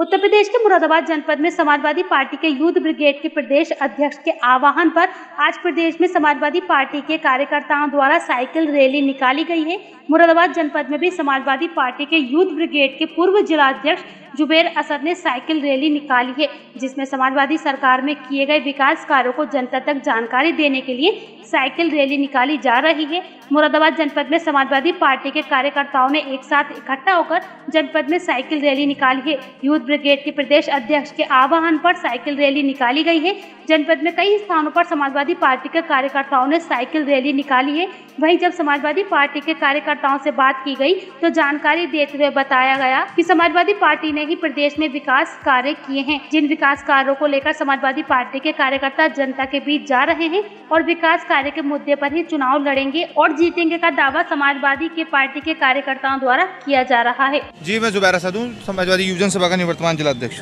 उत्तर प्रदेश के मुरादाबाद जनपद में समाजवादी पार्टी के यूथ ब्रिगेड के प्रदेश अध्यक्ष के आह्वान पर आज प्रदेश में समाजवादी पार्टी के कार्यकर्ताओं द्वारा साइकिल रैली निकाली गई है। मुरादाबाद जनपद में भी समाजवादी पार्टी के यूथ ब्रिगेड के पूर्व जिलाध्यक्ष जुबेर असद ने साइकिल रैली निकाली है, जिसमें समाजवादी सरकार में किए गए विकास कार्यों को जनता तक जानकारी देने के लिए साइकिल रैली निकाली जा रही है। मुरादाबाद जनपद में समाजवादी पार्टी के कार्यकर्ताओं ने एक साथ इकट्ठा होकर जनपद में साइकिल रैली निकाली है। यूथ ब्रिगेड के प्रदेश अध्यक्ष के आह्वान पर साइकिल रैली निकाली गई है। जनपद में कई स्थानों पर समाजवादी पार्टी के कार्यकर्ताओं ने साइकिल रैली निकाली है। वहीं जब समाजवादी पार्टी के कार्यकर्ताओं से बात की गई तो जानकारी देते हुए बताया गया कि समाजवादी पार्टी ने ही प्रदेश में विकास कार्य किए हैं। जिन विकास कार्यों को लेकर समाजवादी पार्टी के कार्यकर्ता जनता के बीच जा रहे हैं और विकास कार्य के मुद्दे पर ही चुनाव लड़ेंगे और जीतेंगे का दावा समाजवादी के पार्टी के कार्यकर्ताओं द्वारा किया जा रहा है। जी, मैं जुबैर असद हूं, समाजवादी युवजन सभा का निवर्तमान जिलाध्यक्ष।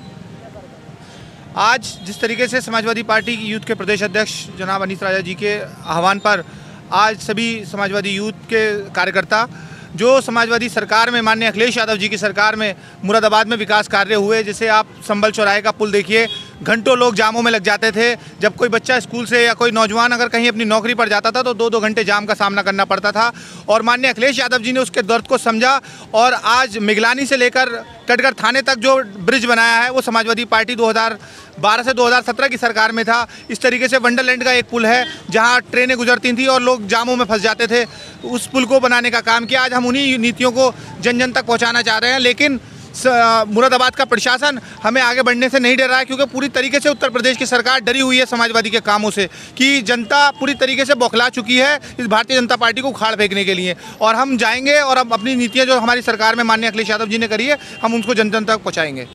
आज जिस तरीके से समाजवादी पार्टी की यूथ के प्रदेश अध्यक्ष जनाब अनीस राजा जी के आह्वान पर आज सभी समाजवादी यूथ के कार्यकर्ता जो समाजवादी सरकार में माननीय अखिलेश यादव जी की सरकार में मुरादाबाद में विकास कार्य हुए, जैसे आप संभल चौराहे का पुल देखिए, घंटों लोग जामों में लग जाते थे। जब कोई बच्चा स्कूल से या कोई नौजवान अगर कहीं अपनी नौकरी पर जाता था तो 2-2 घंटे जाम का सामना करना पड़ता था। और माननीय अखिलेश यादव जी ने उसके दर्द को समझा और आज मिगलानी से लेकर कटघर थाने तक जो ब्रिज बनाया है वो समाजवादी पार्टी 2012 से 2017 की सरकार में था। इस तरीके से वंडरलैंड का एक पुल है जहाँ ट्रेनें गुजरती थी और लोग जामों में फंस जाते थे, उस पुल को बनाने का काम किया। आज हम उन्हीं नीतियों को जन जन तक पहुँचाना चाह रहे हैं, लेकिन मुरादाबाद का प्रशासन हमें आगे बढ़ने से नहीं डर रहा है, क्योंकि पूरी तरीके से उत्तर प्रदेश की सरकार डरी हुई है समाजवादी के कामों से कि जनता पूरी तरीके से बौखला चुकी है इस भारतीय जनता पार्टी को उखाड़ फेंकने के लिए। और हम जाएंगे और हम अपनी नीतियां जो हमारी सरकार में माननीय अखिलेश यादव जी ने करी है हम उनको जन जन तक पहुँचाएंगे।